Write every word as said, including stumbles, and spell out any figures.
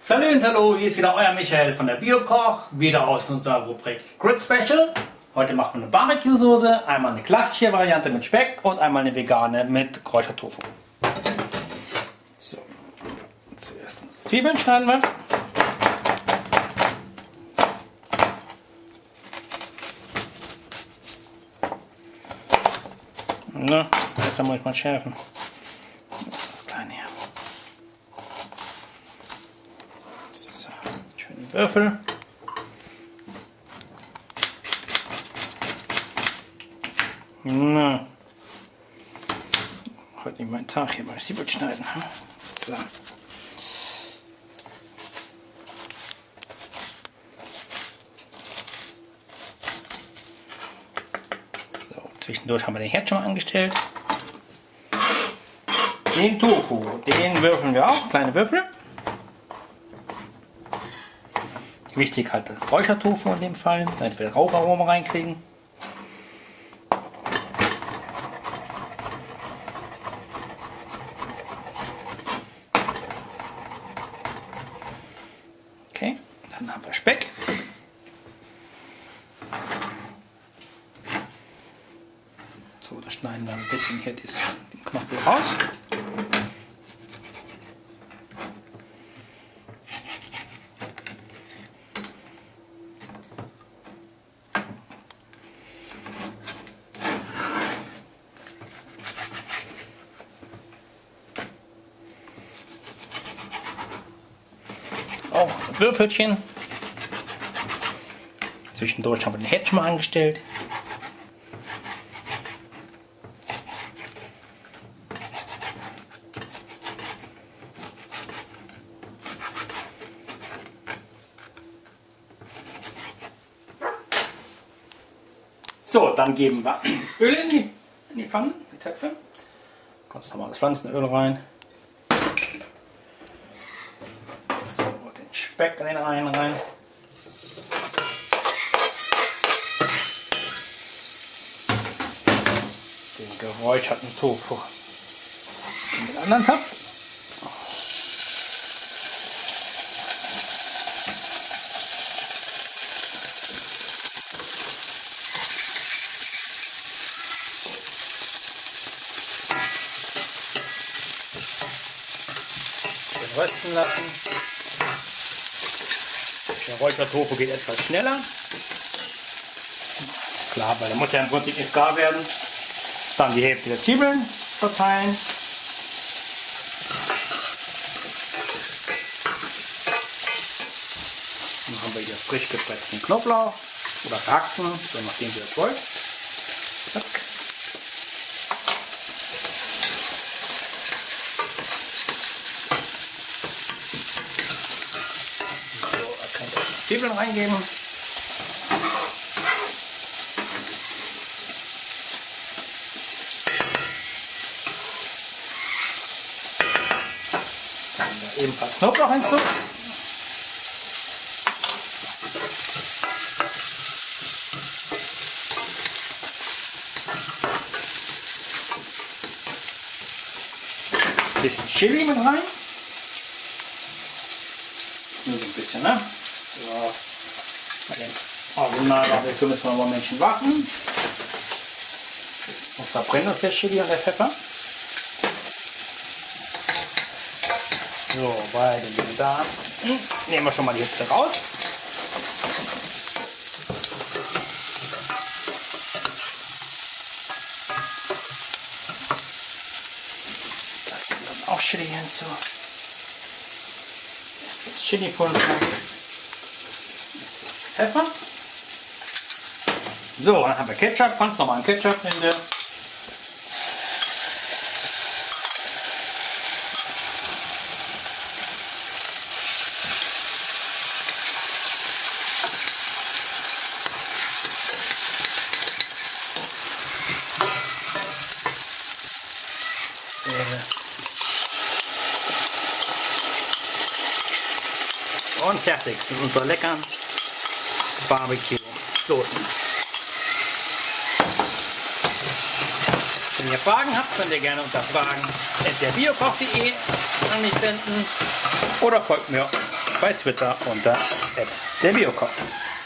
Salut und hallo, hier ist wieder euer Michael von der Biokoch, wieder aus unserer Rubrik Grid Special. Heute machen wir eine Barbecue-Soße, einmal eine klassische Variante mit Speck und einmal eine vegane mit Räuchertofu. So, zuerst Zwiebeln schneiden wir. Na, besser muss ich mal schärfen. Das kleine hier. So, schönen Würfel. Na, heute nicht mein Tag hier beim Zwiebeln schneiden. So. Zwischendurch haben wir den Herd schon mal angestellt. Den Tofu, den würfeln wir auch, kleine Würfel. Wichtig halt das Räuchertofu in dem Fall, damit wir Raucharoma reinkriegen. Okay, dann haben wir Speck. So, da schneiden wir ein bisschen hier den Knorpel raus. Auch Würfelchen. Zwischendurch haben wir den Herd schon mal angestellt. So, dann geben wir Öl in die, in die Pfannen, die Töpfe. Ganz normales Pflanzenöl rein. So, den Speck in den einen rein. Den geräucherten Tofu in den anderen Topf. Rösten lassen. Der Räuchertofu geht etwas schneller. Klar, weil der muss ja im Prinzip nicht gar werden. Dann die Hälfte der Zwiebeln verteilen. Dann haben wir hier frisch gepressten Knoblauch oder gehackten, je nachdem wie ihr das wollt. Zack. Zwiebeln reingeben. Dann ebenfalls Knoblauch hinzu. Ein bisschen Chili mit rein. Nur so ein bisschen, ne? So, bei den Original-Barbecue müssen wir mal ein Männchen warten. Und verbrennt uns der Chili und der Pfeffer. So, bei den da nehmen wir schon mal die Hitze raus. Da kommt dann auch Chili hinzu. Das Chili-Pulver. Pfeffer. So, dann haben wir Ketchup, ganz normalen Ketchup in der. Und fertig sind unsere leckeren Barbecue-Soßen. Wenn ihr Fragen habt, könnt ihr gerne unter fragen at der biokoch punkt de an mich senden oder folgt mir bei Twitter unter at der Biokoch.